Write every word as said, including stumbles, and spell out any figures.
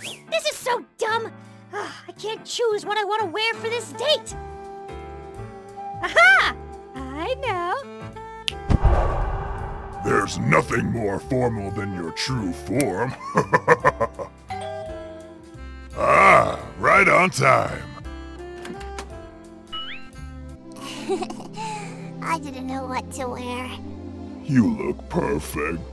This is so dumb! Ugh, I can't choose what I want to wear for this date! Aha! I know! There's nothing more formal than your true form. Ah, right on time. I didn't know what to wear. You look perfect.